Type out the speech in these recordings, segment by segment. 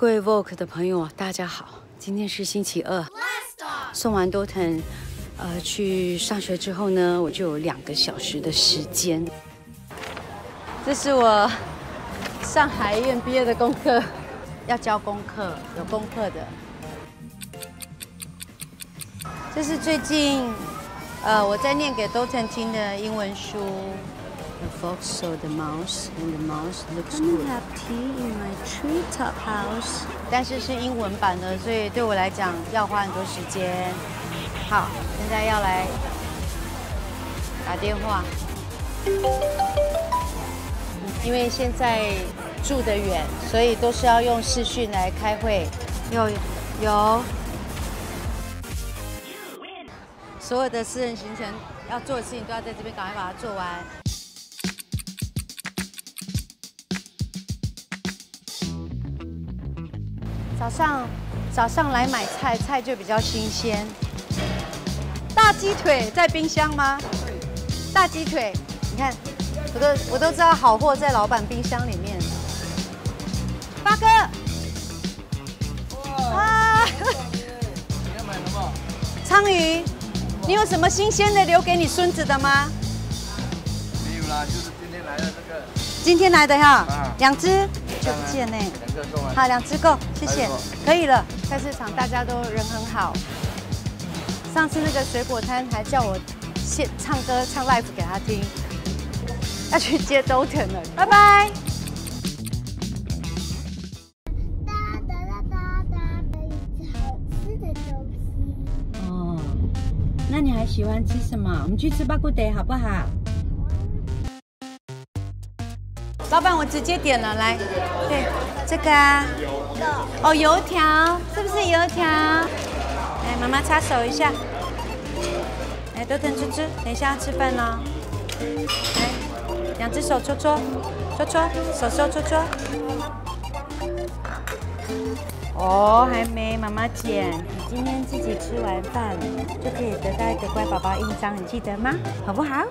各位 Vogue 的朋友，大家好！今天是星期二，送完多腾去上学之后呢，我就有2个小时的时间。这是我上海院毕业的功课，要交功课，有功课的。这是最近我在念给多腾听的英文书。The fox saw the mouse, and the mouse looks good. Come have tea in my treetop house. 但是是英文版的，所以对我来讲要花很多时间。好，现在要来打电话，因为现在住得远，所以都是要用视讯来开会。有，所有的私人行程要做的事情都要在这边赶快把它做完。早上来买菜，菜就比较新鲜。大鸡腿在冰箱吗？大鸡腿，你看，我都知道好货在老板冰箱里面。八哥，啊，你要买什么？鲳鱼，你有什么新鲜的留给你孙子的吗？ 没有啦，就是今天来的这个。 今天来的哈，2只。就不见呢。 2个够吗？ 好，2只够，谢谢。可以了。菜市场大家都人很好。上次那个水果摊还叫我唱歌唱 live 给他听，要去接多腾了，拜拜。哦，那你还喜欢吃什么？我们去吃巴古德好不好？老板，我直接点了，来，对，这个啊，哦，油条，是不是油条？来，妈妈擦手一下。来，多腾吃，等一下要吃饭喽。来，2只手搓，手搓。哦，还没，妈妈剪。你今天自己吃完饭就可以得到一个乖宝宝印章，你记得吗？好不好？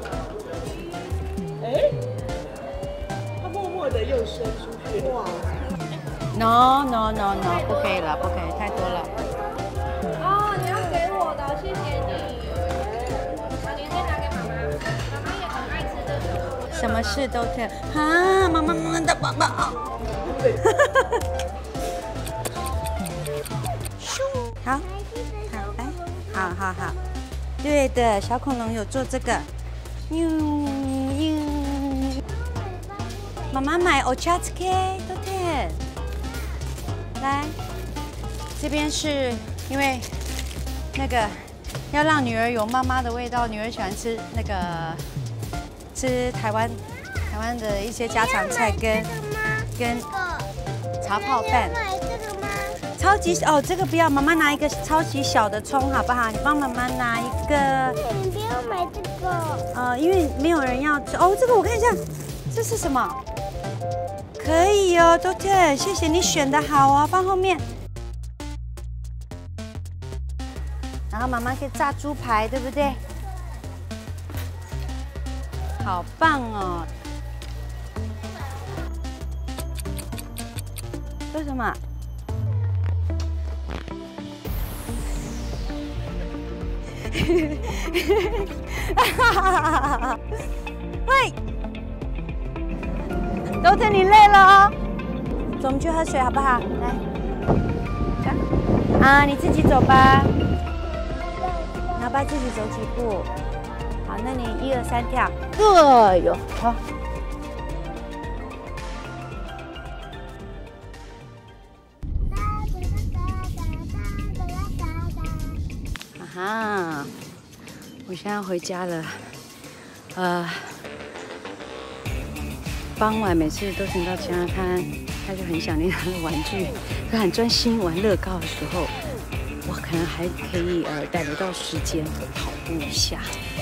的又伸出去，哇 ！No， 不可以了，不可以，太多了。 哦，你要给我的，谢谢你。好，你先拿给妈妈，妈妈也很爱吃这个。 什么事都可以啊，妈妈的宝宝。好，好，对的，小恐龙有做这个。妈妈买 Ochotske 多腾，来，这边是因为那个要让女儿有妈妈的味道，女儿喜欢吃那个吃台湾的一些家常菜跟茶泡饭。超级哦，这个不要，妈妈拿一个超级小的葱好不好？你帮妈妈拿一个。 你不要买这个。 因为没有人要吃哦，这个我看一下，这是什么？可以哦，多腾，谢谢你选的好哦，放后面。然后妈妈可以炸猪排，对不对？好棒哦！为什么？喂！多腾，你累了哦，走，我们去喝水好不好？来，啊，你自己走吧。你要不要自己走几步？好，那你1、2、3跳。哎呦，好。啊哈，我现在回家了。傍晚每次都乘到其他摊，他就很想念他的玩具，他很专心玩乐高的时候，我可能还可以逮得到时间跑步一下。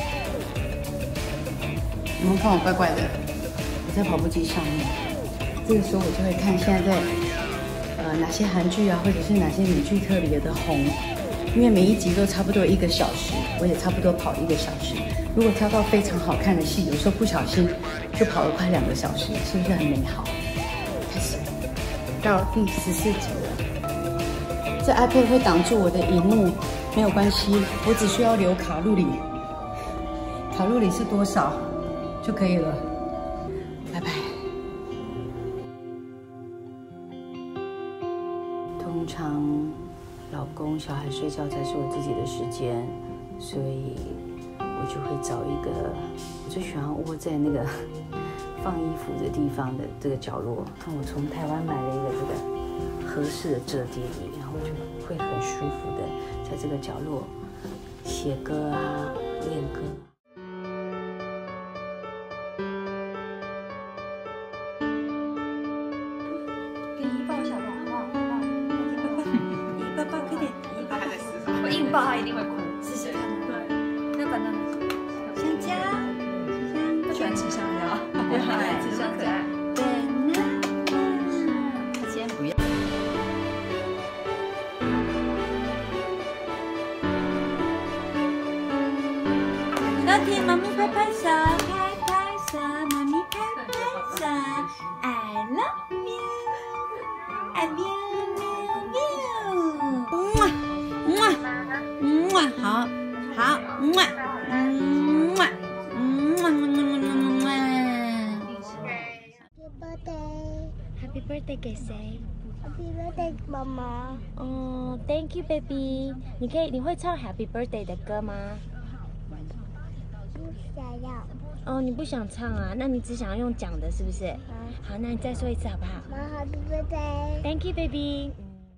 你们看我怪怪的，我在跑步机上面，这个时候我就会看现在哪些韩剧啊，或者是哪些美剧特别的红，因为每一集都差不多1个小时，我也差不多跑1个小时。如果挑到非常好看的戏，有时候不小心就跑了快2个小时，是不是很美好？开始。 到第14集了。这 iPad 会挡住我的荧幕，没有关系，我只需要留卡路里，卡路里是多少就可以了。拜拜。通常，老公、小孩睡觉才是我自己的时间，所以我就会找一个，我最喜欢窝在那个放衣服的地方的这个角落。看我从台湾买了一个这个合适的折叠椅，然后就会很舒服的在这个角落写歌啊、练歌。 给姨抱一下吧，好不好？ 姨抱抱，快点！姨抱。 我硬抱他一定会哭。是谁？对，那板凳。 香蕉， 不喜欢吃香蕉，吃香可爱。 对呢，他今天不要。要听妈咪拍拍手，拍拍手，妈咪拍拍手，I love you，I love you，好，好 Happy birthday 给谁 ？Happy birthday 妈妈。哦 ，Thank you baby。你会唱 Happy birthday 的歌吗？不想要。哦，你不想唱啊？那你只想要用讲的，是不是？好，那你再说一次好不好？妈 Happy birthday。Thank you baby。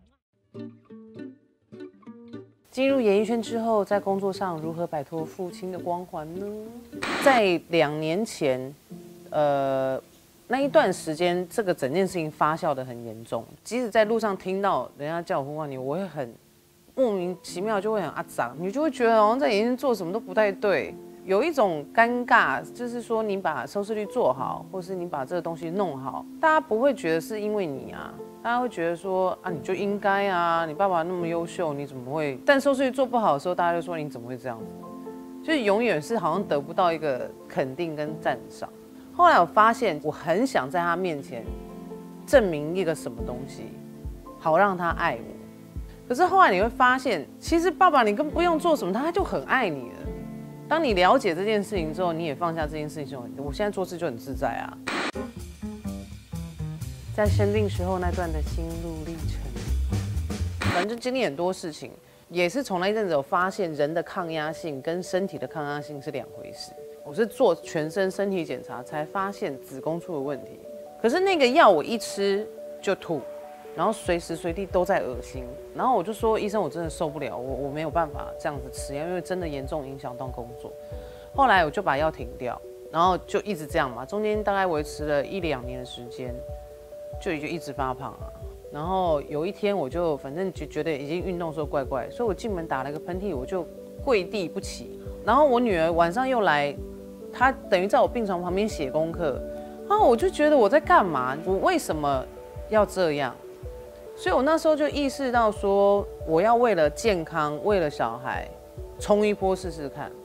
进入演艺圈之后，在工作上如何摆脱父亲的光环呢？在2年前，那一段时间，这个整件事情发酵得很严重。即使在路上听到人家叫我呼唤你，我会很莫名其妙，就会很阿杂，你就会觉得好像在演艺圈做什么都不太对，有一种尴尬，就是说你把收视率做好，或是你把这个东西弄好，大家不会觉得是因为你啊。大家会觉得说啊，你就应该啊，你爸爸那么优秀，你怎么会？但收视率做不好的时候，大家就说你怎么会这样子？就是永远是好像得不到一个肯定跟赞赏。后来我发现，我很想在他面前证明一个什么东西，好让他爱我。可是后来你会发现，其实爸爸你根本不用做什么，他就很爱你了。当你了解这件事情之后，你也放下这件事情之后，我现在做事就很自在啊。在生病时候那段的心路历程，反正经历很多事情，也是从那一阵子有发现人的抗压性跟身体的抗压性是2回事。我是做全身身体检查才发现子宫出了问题，可是那个药我一吃就吐，然后随时随地都在恶心，然后我就说医生我真的受不了，我没有办法这样子吃药，因为真的严重影响到工作。后来我就把药停掉，然后就一直这样嘛，中间大概维持了1、2年的时间。就一直发胖啊，然后有一天我就反正就觉得已经运动的时候怪怪，所以我进门打了个喷嚏，我就跪地不起。然后我女儿晚上又来，她等于在我病床旁边写功课，然后我就觉得我在干嘛？我为什么要这样？所以我那时候就意识到说，我要为了健康，为了小孩，冲一波试试看。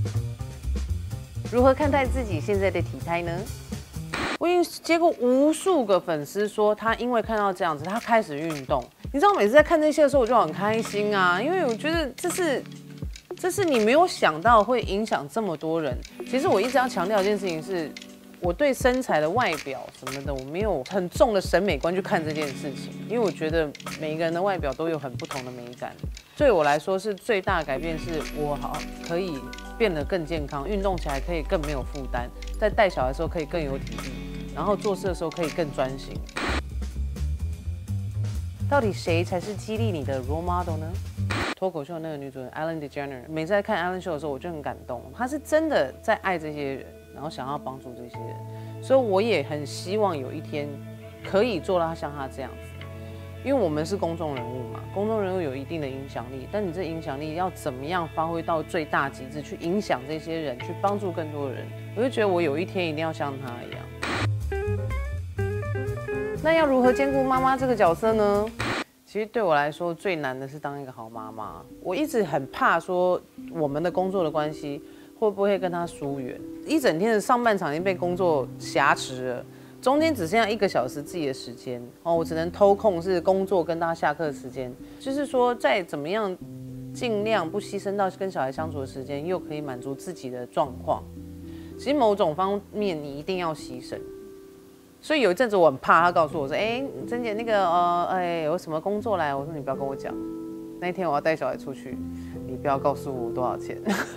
如何看待自己现在的体态呢？我已经接过无数个粉丝说，他因为看到这样子，他开始运动。你知道，每次在看这些的时候，我就很开心啊，因为我觉得这是你没有想到会影响这么多人。其实我一直要强调一件事情是，我对身材的外表什么的，我没有很重的审美观去看这件事情，因为我觉得每一个人的外表都有很不同的美感。对我来说，是最大的改变是我可以变得更健康，运动起来可以更没有负担，在带小孩的时候可以更有体力。然后做事的时候可以更专心。到底谁才是激励你的 role model 呢？脱口秀那个女主人 Ellen DeGeneres， 每次在看 Ellen Show 的时候，我就很感动。她是真的在爱这些人，然后想要帮助这些人，所以我也很希望有一天可以做到像她这样子。因为我们是公众人物嘛，公众人物有一定的影响力，但你这影响力要怎么样发挥到最大极致，去影响这些人，去帮助更多人，我就觉得我有一天一定要像她一样。那要如何兼顾妈妈这个角色呢？其实对我来说最难的是当一个好妈妈。我一直很怕说我们的工作的关系会不会跟她疏远。一整天的上半场已经被工作挟持了， 中间只剩下1个小时自己的时间哦，我只能偷空是工作跟他下课的时间，就是说再怎么样尽量不牺牲到跟小孩相处的时间，又可以满足自己的状况。其实某种方面你一定要牺牲。所以有一阵子我很怕，他告诉我说：“珍姐那个有什么工作来？”我说：“你不要跟我讲，那一天我要带小孩出去，你不要告诉我多少钱。”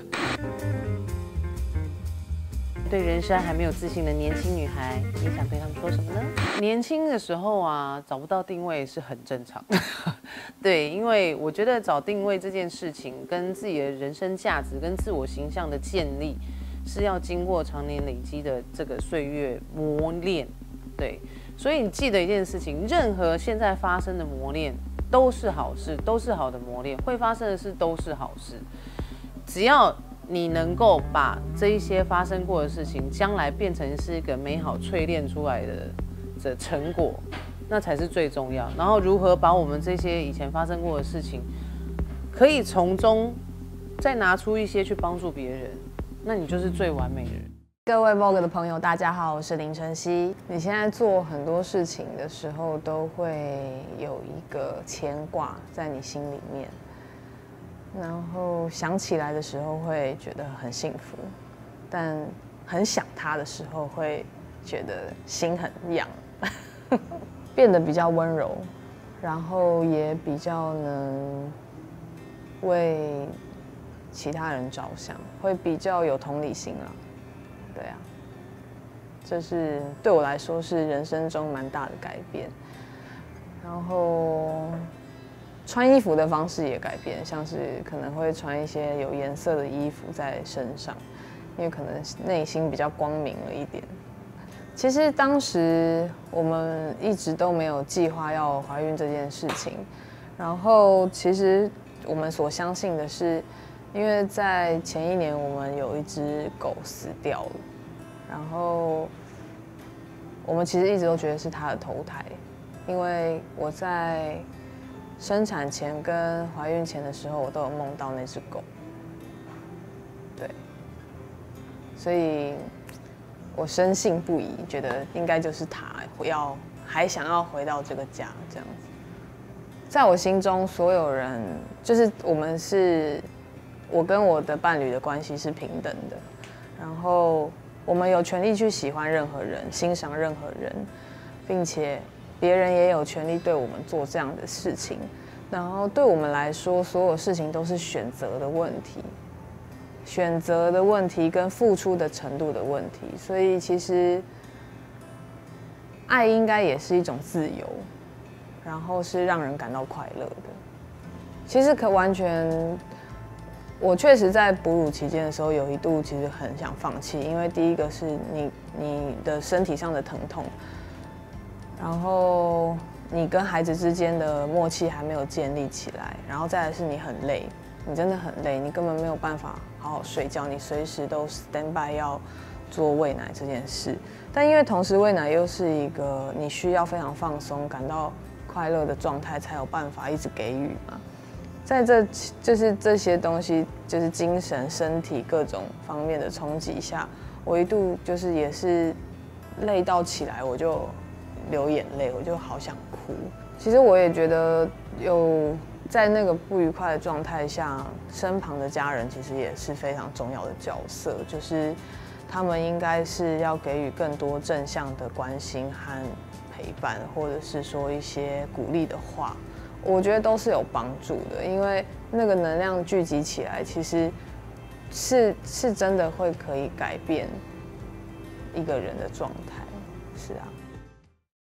对人生还没有自信的年轻女孩，你想对他们说什么呢？年轻的时候啊，找不到定位是很正常的。对，因为我觉得找定位这件事情，跟自己的人生价值跟自我形象的建立，是要经过常年累积的这个岁月磨练。对，所以你记得一件事情，任何现在发生的磨练都是好事，都是好的磨练，会发生的事都是好事。只要你能够把这一些发生过的事情，将来变成是一个美好淬炼出来的成果，那才是最重要。然后如何把我们这些以前发生过的事情，可以从中再拿出一些去帮助别人，那你就是最完美的人。 各位 Vogue 的朋友，大家好，我是林晨曦。你现在做很多事情的时候，都会有一个牵挂在你心里面，然后想起来的时候会觉得很幸福，但很想他的时候会觉得心很痒，变得比较温柔，然后也比较能为其他人着想，会比较有同理心啦。对啊，这是对我来说是人生中蛮大的改变。然后穿衣服的方式也改变，像是可能会穿一些有颜色的衣服在身上，因为可能内心比较光明了一点。其实当时我们一直都没有计划要怀孕这件事情，然后其实我们所相信的是，因为在前1年我们有一只狗死掉了，然后我们其实一直都觉得是它的头胎，因为我在生产前跟怀孕前的时候，我都有梦到那只狗，对，所以我深信不疑，觉得应该就是它还想要回到这个家这样子。在我心中，所有人就是我跟我的伴侣的关系是平等的，然后我们有权利去喜欢任何人，欣赏任何人，并且别人也有权利对我们做这样的事情。然后对我们来说，所有事情都是选择的问题，选择的问题跟付出的程度的问题。所以其实爱应该也是一种自由，然后是让人感到快乐的。其实我确实在哺乳期间的时候，有一度其实很想放弃，因为第一个是你的身体上的疼痛，然后你跟孩子之间的默契还没有建立起来，然后再来是你很累，你真的很累，你根本没有办法好好睡觉，你随时都 stand by 要做喂奶这件事。但因为同时喂奶又是一个你需要非常放松、感到快乐的状态，才有办法一直给予嘛。在就是这些东西，就是精神、身体各种方面的冲击下，我一度就是也是累到起来我就流眼泪，我就好想哭。其实我也觉得有在那个不愉快的状态下，身旁的家人其实也是非常重要的角色，就是他们应该是要给予更多正向的关心和陪伴，或者是说一些鼓励的话。我觉得都是有帮助的，因为那个能量聚集起来，其实是真的会可以改变一个人的状态，是啊。